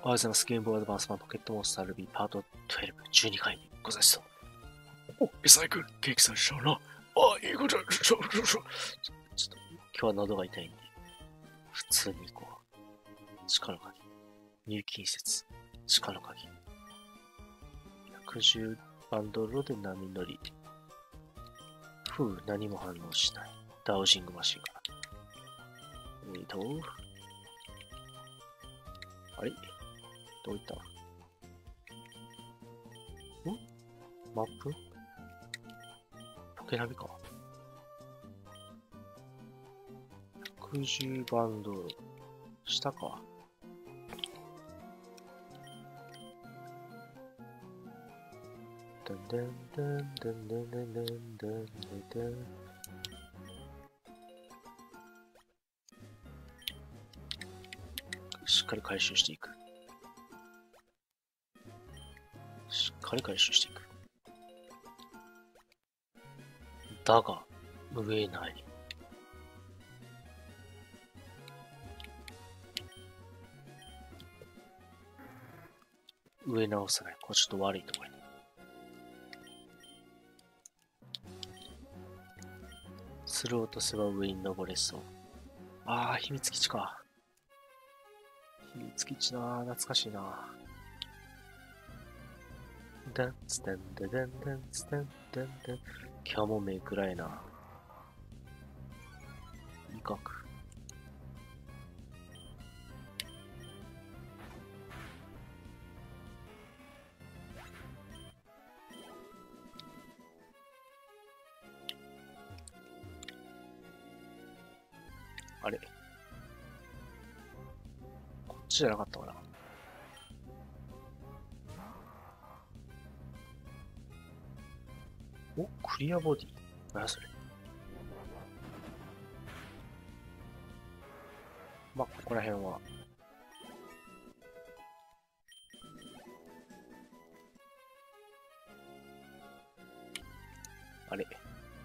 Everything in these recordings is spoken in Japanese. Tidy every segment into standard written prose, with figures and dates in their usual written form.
おはようございます。ゲームボーイアドバンス版ポケットモンスタールビーパート12、12回にございます。お、リサイクル、ケーキさんしちゃうな。あ、いいことだ。ちょっと、今日は喉が痛いんで、普通に行こう。力の鍵。入金説。力の鍵。110バンドロで波乗り。何も反応しない。ダウジングマシンかな。あれどういったマップポケナビか。110バンド、下か。でんでんでんでんでんでんでんでんでんでん。しっかり回収していく。しっかり回収していく。だが、上ない。上直さない。これちょっと悪いところに。スローとせば上に登れそう。ああ、秘密基地か。秘密基地な、懐かしいな。ダンツダンダダンダンツダンダンダン。キャモメくらいな。威嚇。あれこっちじゃなかったかな。お、クリアボディ。何やそれ。まあ、ここら辺は。あれ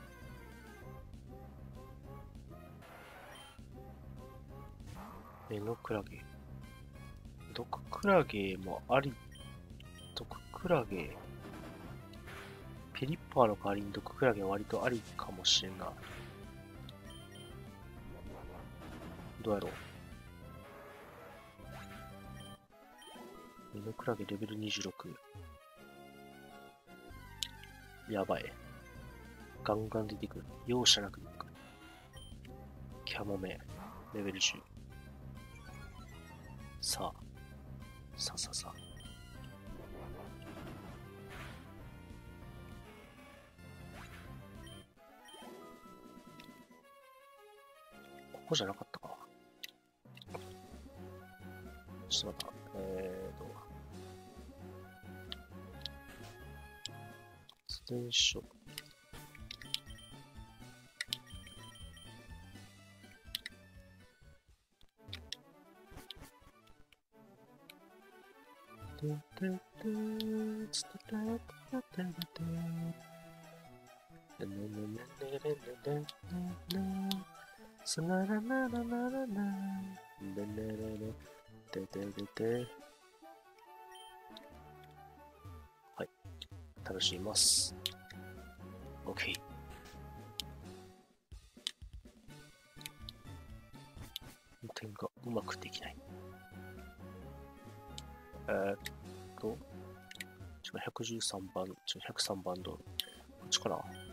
目のクラゲ。毒クラゲもあり。毒クラゲ。ペリッパーの代わりに毒クラゲは割とありかもしれんな。どうやろう。目のクラゲレベル26。やばい。ガンガン出てくる。容赦なく出てくる。キャモメ、レベル10。さあ。さあさあさあ。ここじゃなかったか。ちょっと待った。発電所。はい。楽しみます。OK。運転がうまくできない。113番、103番道路。こっちかな。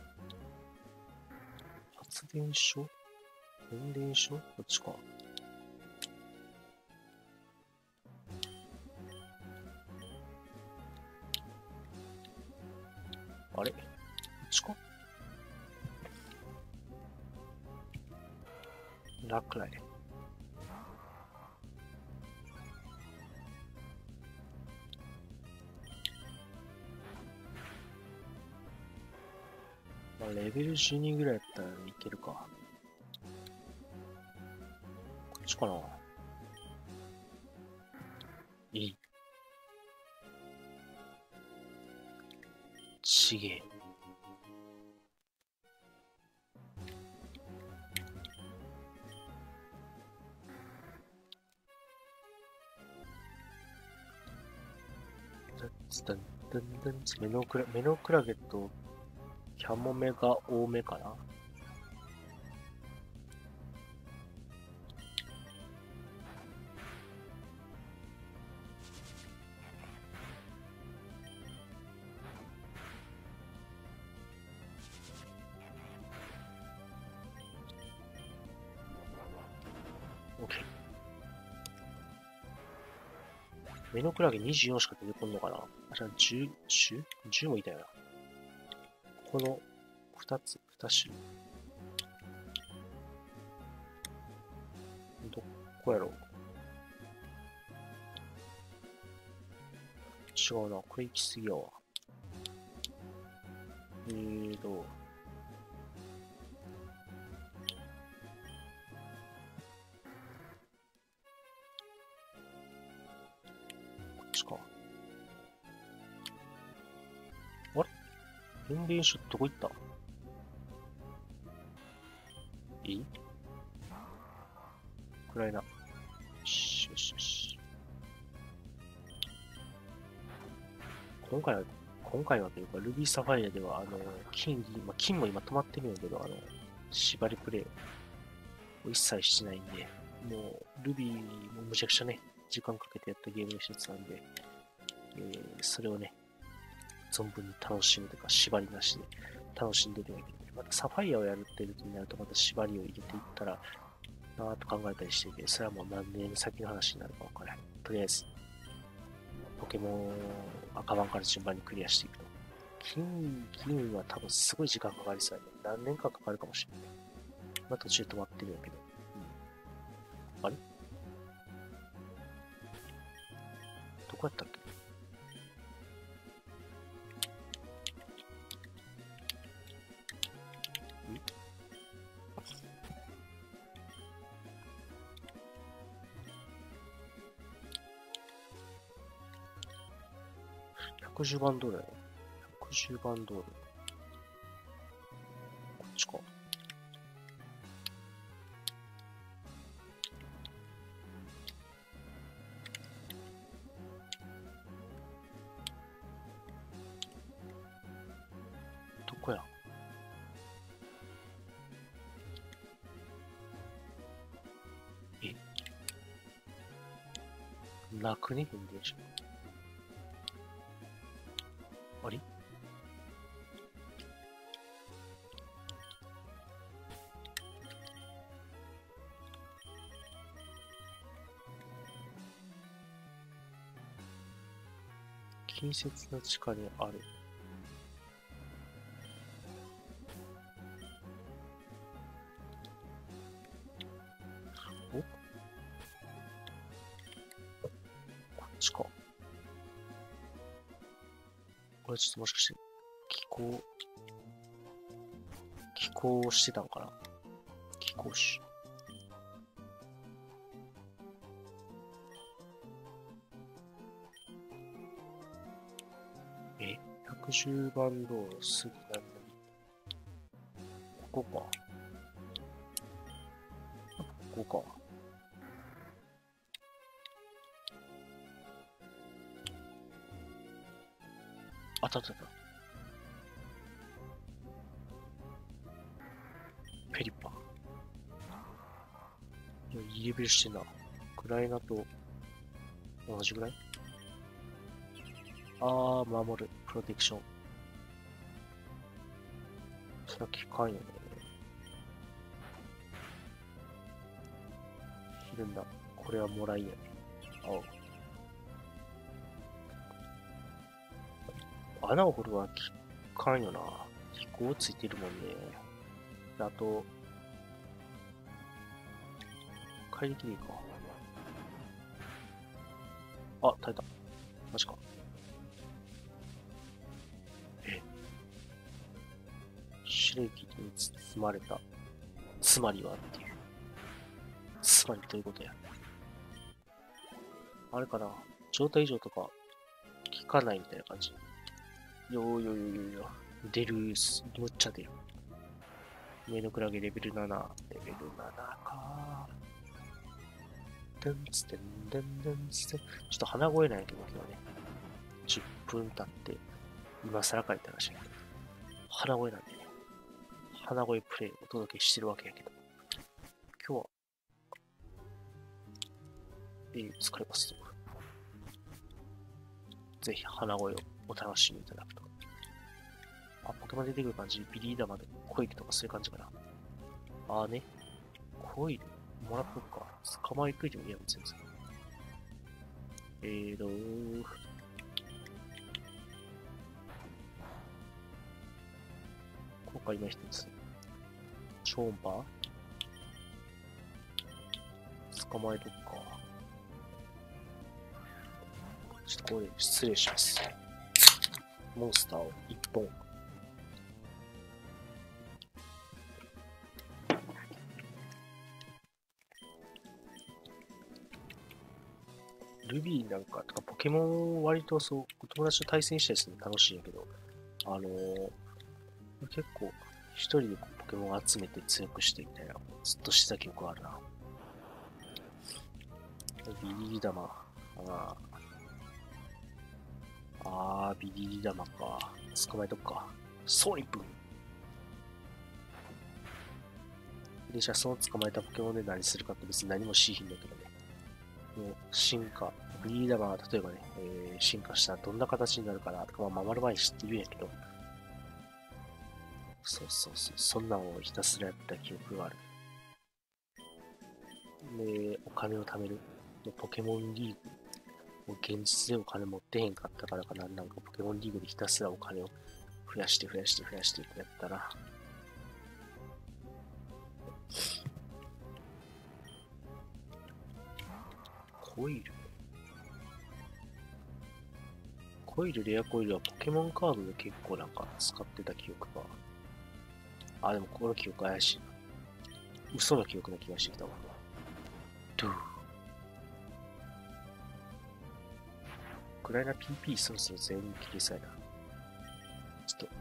発電所変電所こっちか。あれこっちか。落雷。まあ、レベル12ぐらいやったらいけるか。こっちかな。いい。ちげえ。 メノクラゲとキャモメが多めかな。OK。メノクラゲ24しか出てこんのかな。あ、じゃあ10もいたよな。この2種。どこやろう。違うな。これ行き過ぎやわ。こっちか。あれ変電所どこ行った？いい？暗いな。よしよしよし。今回はというか、ルビーサファイアでは、金も今止まってるんやけど、縛りプレイを一切してないんで、もう、ルビーもむちゃくちゃね、時間かけてやったゲームの一つなんで、それをね、存分に楽しむというか、縛りなしで楽しんでるんやけど、またサファイアをやるっていうとになると、また縛りを入れていったら、なぁと考えたりしていて、それはもう何年先の話になるか分からない。とりあえず、ポケモン赤番から順番にクリアしていくと。金は多分すごい時間かかりそうやね。何年かかかるかもしれない。まあ途中止まってるんやけど。あれどこやったっけ？110番道路やね。110番道路。こっちか。どこや？楽に変電所。あれ？近接な地下にある。お？こっちか。これちょっともしかして、寄港してたんかな？寄港種。110番道路過ぎなのに。ここか。ここか。あったあったあった。ペリパ。いいレベルしてんな。クライナと同じぐらい？守る。プロテクション。それは効かんよね。いるんだ。これはもらいやね。穴を掘るは効かんよな。飛行ついてるもんね。あと、怪力でいいか。あ、耐えた。マジか。白い霧に包まれた。つまりはっていう。つまりどういうことや。あれかな。状態異常とか効かないみたいな感じ。よ。出る、むっちゃ出る。上のクラゲレベル7。レベル7か。ちょっと鼻声なんやけど、今日ね。 10分経って、今更かいたらしいけど、鼻声なんでね、鼻声プレイをお届けしてるわけやけど、今日は、疲れますと。ぜひ鼻声をお楽しみいただくと。あ、ポケモン出てくる感じ、ビリーダマでコイルとかそういう感じかな。あーね、コイルもらっとくか。捕まえといてもいいやん、全然。今回今一つ。超音波捕まえとくか。ちょっとこれ失礼します。モンスターを1本。ルビーなんか、とかポケモン割とそう、友達と対戦したりするの楽しいんやけど、結構一人でポケモンを集めて強くしてみたいな、ずっとしてた記憶があるな。ビリー玉。ビリー玉か。捕まえとくか。ソニップで、じゃあその捕まえたポケモンで何するかって別に何もしひんだけどね。もう進化。ビリー玉が例えばね、進化したらどんな形になるかなとか、守る前に知って言うんやけど、そう、そんなんをひたすらやった記憶がある。で、お金を貯める。ポケモンリーグ。もう現実でお金持ってへんかったからかな。なんかポケモンリーグでひたすらお金を増やしてってやったら。コイルレアコイルはポケモンカードで結構なんか使ってた記憶が。でもこの記憶怪しいな。嘘の記憶な気がしてきたわ。ドゥー。くらいな PP そろそろ全員切りさえな。ちょっ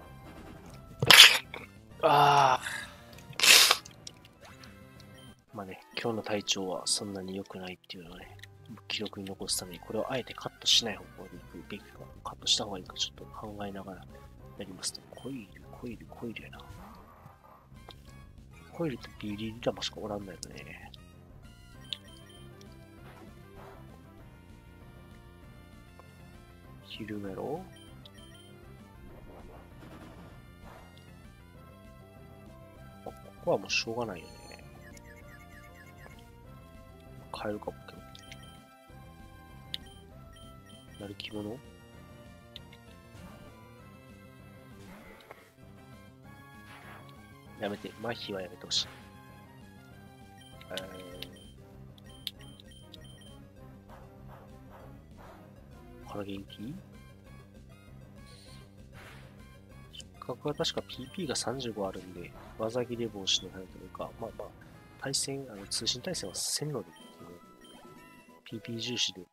と。まあね、今日の体調はそんなに良くないっていうのをね、記録に残すために、これをあえてカットしない方向でいくべきか、カットした方がいいかちょっと考えながらやりますと、コイルやな。コイルってビリリラマしかおらんないよね。ヒルメロここはもうしょうがないよね。変えるか、ポケモン。なる着物やめて、麻痺はやめてほしい。から元気比較は確か PP が35あるんで、技切れ防止の範囲というか、対戦、通信対戦は1000ので、PP 重視で、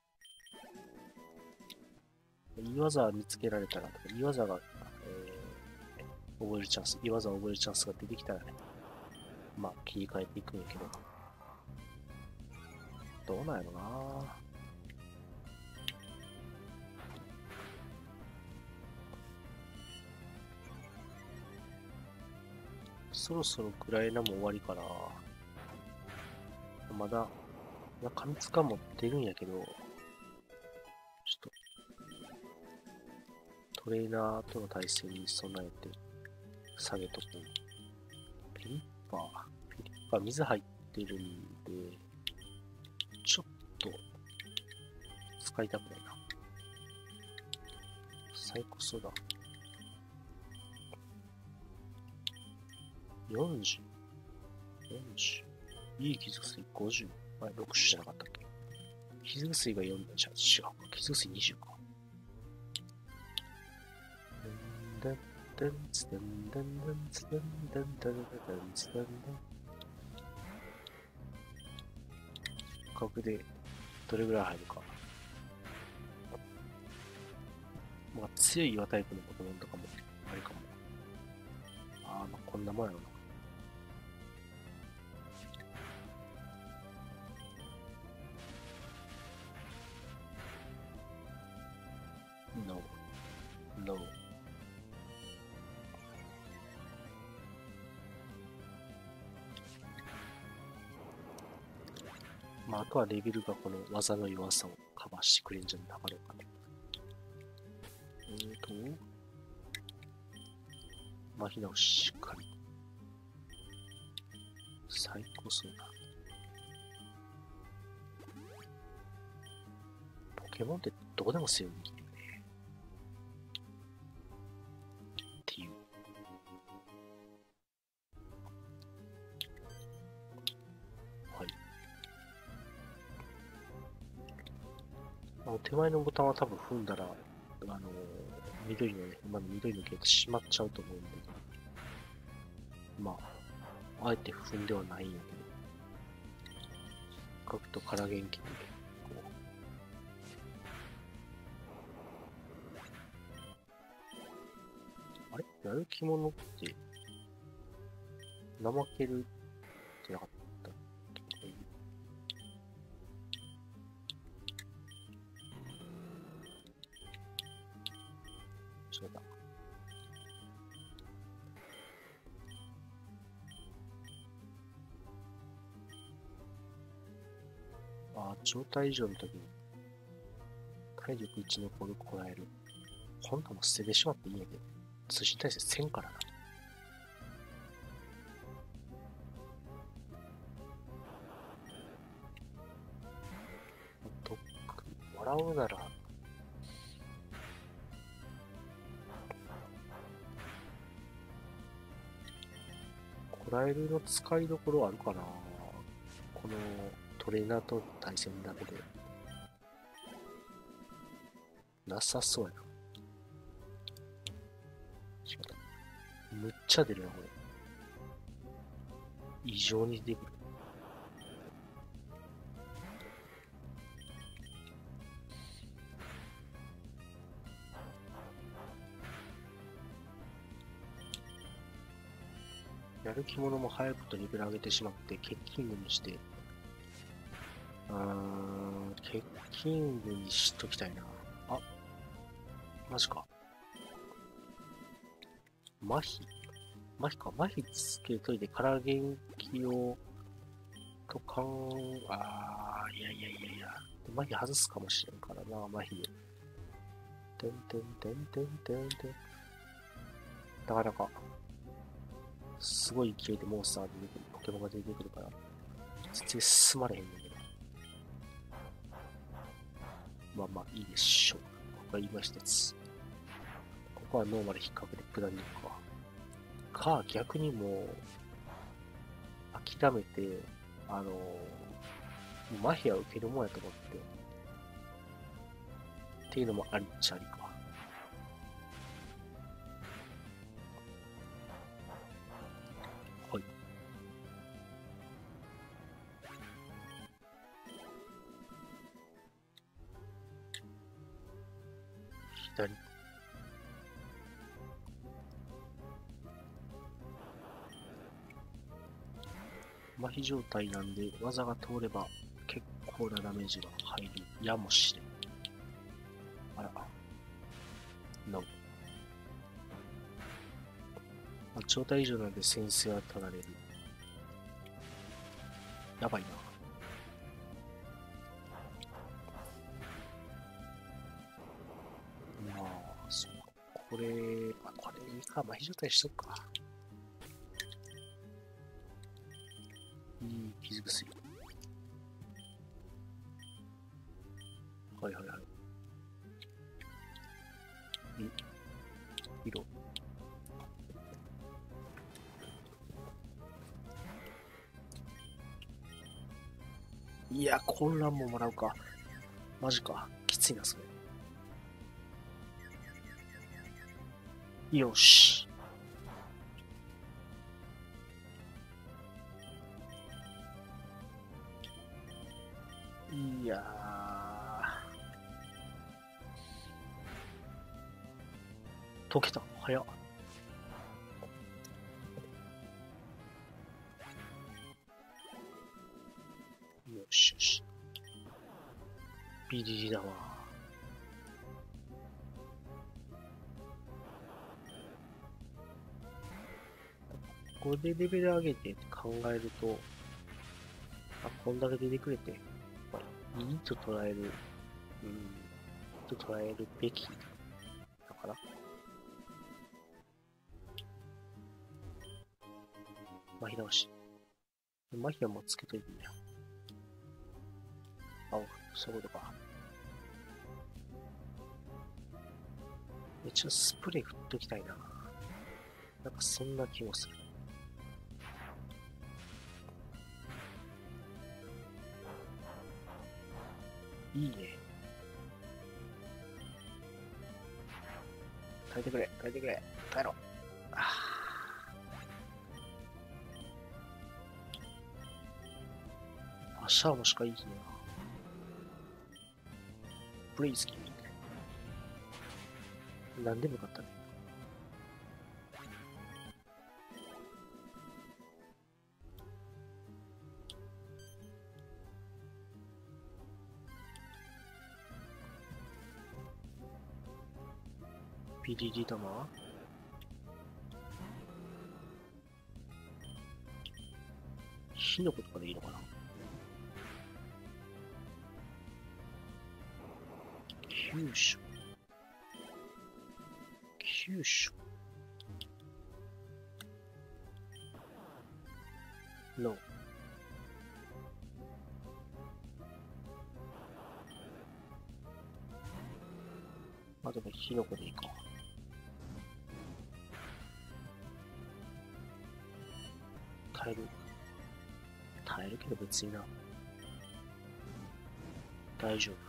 いい技見つけられたらとか、いい技が、覚えるチャンス、いい技を覚えるチャンスが出てきたらね、切り替えていくんやけど、どうなんやろな。そろそろくらいなも終わりかな。まだ、紙つか持ってるんやけど、ちょっと、トレーナーとの対戦に備えて、下げとく。ペリッパー水入ってるんで、ちょっと、使いたくないな。サイコソだ。40。いい傷薬50。6種じゃなかったっけ。傷薬が4じゃ違うか。傷薬20か。角でどれぐらい入るか。強い岩タイプのポケモンとかもあるかも。こんなもんやろな。 まあ、あとはレベルがこの技の弱さをカバーしてくれるんじゃなかろうかね。麻痺直ししっかり。最高そうだ。ポケモンってどこでも強いんだよね。っていう。はい。手前のボタンは多分踏んだら、緑のね、今の緑のゲート閉まっちゃうと思うんで、まあ、あえて踏んではないんやけど、書くと空元気で、こう。あれやる気者って、怠けるってなかったっけ？そうだ。状態異常の時に体力1残るこらえる。こんなも捨ててしまっていいんやけど、通信耐性1000からな。ドック、笑うなら、こらえるの使いどころあるかな。このトレーナーと対戦だけで。なさそうやな。むっちゃ出るな、これ。異常に出てくる。やる気者も早くとレベル上げてしまって、ケッキングにして、ケッキングにしときたいな。あ、マジか。麻痺麻痺つけといて、空元気を、いやいやいやいや。麻痺外すかもしれんからな、麻痺で。てんてんてんてんてんてん。なかなか、すごい勢いでモンスターが出てくる、ポケモンが出てくるから、全然進まれへんねんけど。まあまあ、いいでしょう。ここは今一つ。ここはノーマル引っ掛けて下りに行くか。逆にもう、諦めて、麻痺は受けるもんやと思って、っていうのもありっちゃありか。はい。左。麻痺状態なんで、技が通れば結構なダメージが入るやもしれん。あら。なお。状態以上なんで先制は取られる。やばいな。まあ、そうか。これいいか。麻痺状態しとくか。いい傷薬。はいはいはい。色。いや、混乱ももらうか。マジか。きついな、それ。よし。いやー。溶けた。早っ。よしよし。ビリリだわ。これでレベル上げてって考えると、こんだけ出てくれていいと捉える、と捉えるべきのかな。麻痺直し。麻痺はもうつけといていいや。あ、そういうことか。一応スプレー振っときたいな。なんかそんな気もする。いいね。耐えてくれ、耐えてくれ、耐えろ。シャアもしかいいね。ブレイズキー。なんでもよかったね。ピリリ玉火の粉とかでいいのかな。急所。急所。の。あ、でも火の粉でいいか。耐える。耐えるけど別にな。大丈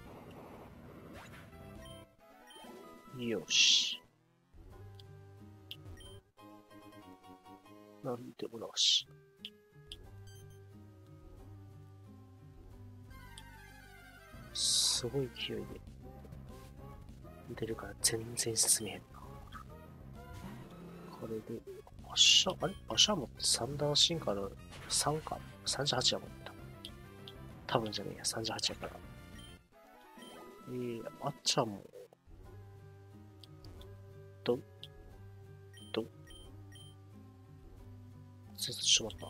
夫。よし。なんでもなし。すごい勢いで出るから全然進めへんな。これで、あれもって3段進化の3か ?38 やもんな。多分じゃねえや、38やから。あっちゃんも、どちょっと待った。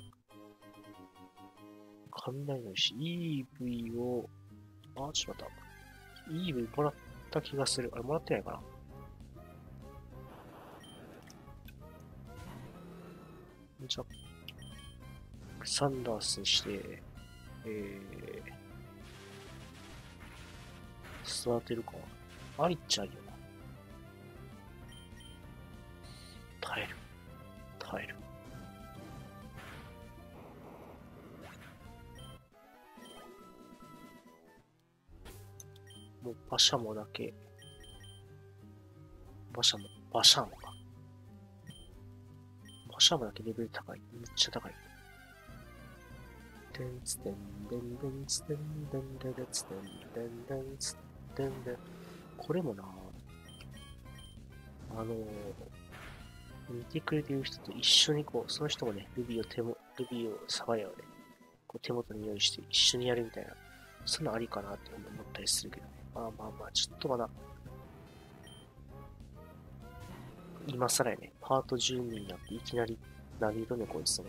雷の石、EV を、ちょっと待った。EV もらった気がする。あれ、もらってないかな。じゃあ、サンダースにして、育てるか。ありっちゃいよな。耐える。耐える。もう馬車もだけ。馬車もか。馬車もだけレベル高い。めっちゃ高い。てんつてんでんでんつてんでんでんつてんでんでんつてんでん。これもな、見てくれてる人と一緒にこう、その人もね、ルビーをサファイアをね、こう手元に用意して一緒にやるみたいな、そんなありかなって思ったりするけどね。まあ、ちょっとまだ、今更やね、パート12になっていきなり、何色ね、こいつの。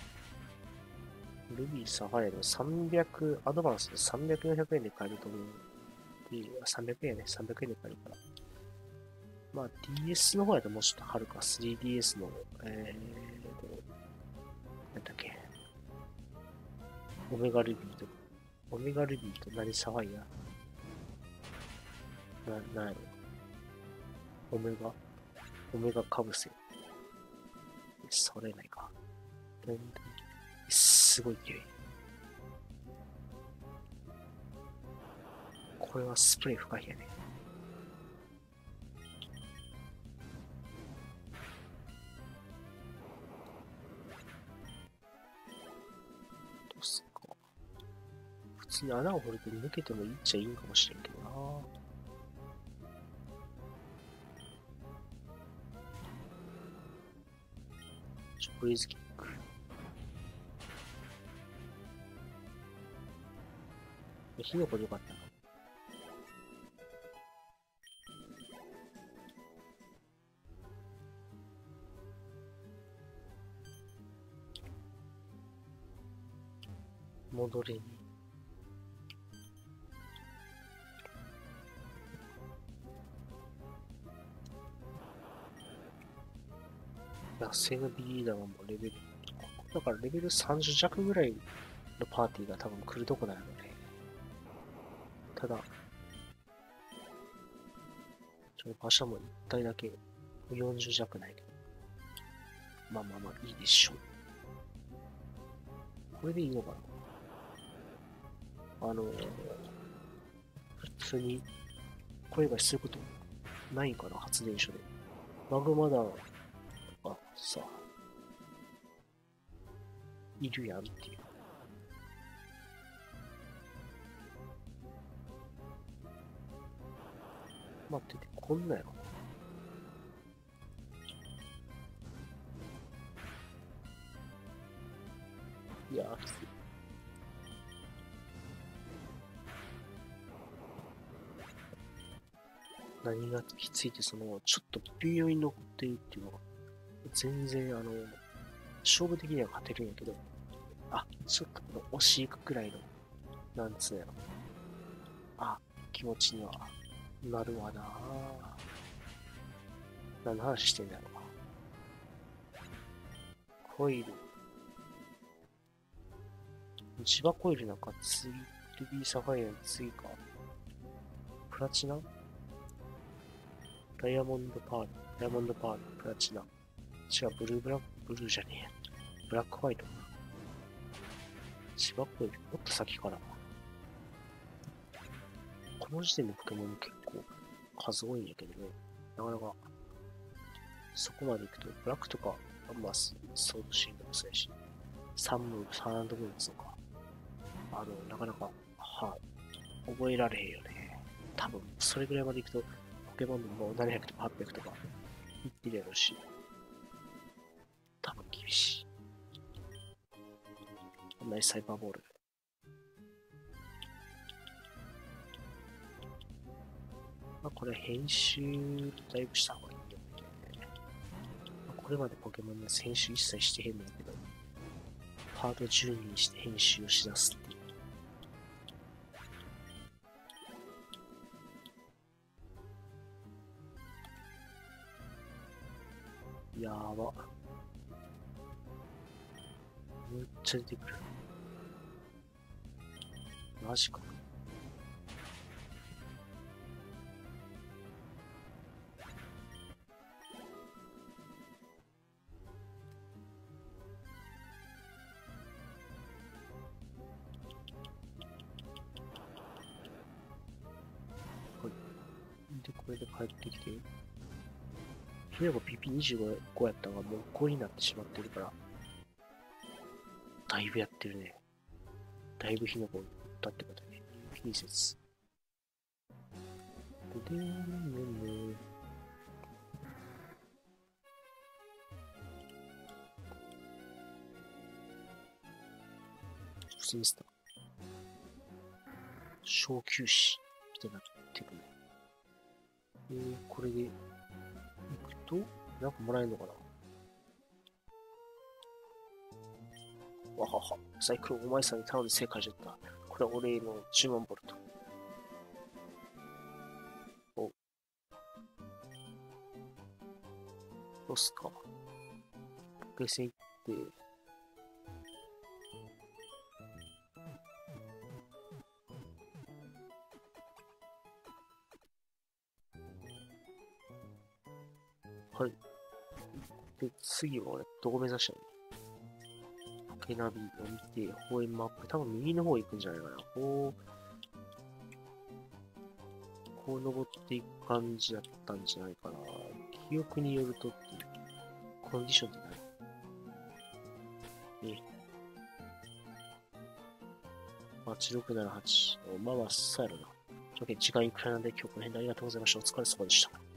ルビーサファイアでも300、アドバンスで300、400円で買えると思う。300円ね、300円で買えるから。まあ DS の方やともうちょっとはるか、3DS の、なんだっけ、オメガルビーと、何サファイアなんやろ。オメガカブセ。それないか。すごい勢い。これはスプレー不可避やね。どうすっか。普通に穴を掘ると抜けてもいいっちゃいいんかもしれんけどな。ブレイズキック。火の粉でよかったな。戻れに。 野生のビリーダーはもうレベル、だからレベル30弱ぐらいのパーティーが多分来るとこなので、ただ、馬車も1体だけ40弱ないけど、まあまあまあいいでしょう。これでいいのかな。普通に、これ以外することないんかな、発電所で。マグマダウン、あ、さ、いるやんっていう。待ってて、こんなやろ。いやー、きつい。何がきついって、ちょっと微妙に残ってるっていうのが、全然、勝負的には勝てるんやけど、ちょっと押し行くくらいの、なんつうやろ。気持ちにはなるわなぁ。何の話してんだろうな。コイル。千葉コイルなんか次、ルビーサファイアの次か。プラチナダイヤモンドパール、ダイヤモンドパール、プラチナ。違う、ブルーじゃねえや。ブラックホワイトか。千葉コイル、もっと先から。この時点でポケモン結構数多いんやけどね。なかなか、そこまで行くと、ブラックとか、ソードシールドもそうやし、サンランドムーンとか、なかなか、覚えられへんよね。多分、それぐらいまで行くと、ポケモンでもう700とか800とか、いってるやろうし、多分厳しい。こんなにサイバーボール。これ編集だいぶした方がいいよね。これまでポケモンの編集一切してへんのだけど、パート12にして編集をしだすっていう。やば。めっちゃ出てくる。マジか。で、これで帰ってきて、ひなが PP25 やったのがもう5になってしまってるから、だいぶやってるね。だいぶひなが打ったってことね。ピーセス。でーん、スミスター。小休止ってなってるね。これで、行くと、なんかもらえるのかな。わはは。サイクロンお前さんに頼んで正解じゃった。これは俺の10万ボルト。お。どうすか。ゲーセン行って、はい。で、次は俺、どこ目指したの？ポケナビを見て、方円マップ。多分右の方行くんじゃないかな。こう登っていく感じだったんじゃないかな。記憶によるとっていう。コンディションって何？8678。まあまあ、そうやろな。時間いくらなんで今日この辺でありがとうございました。お疲れ様でした。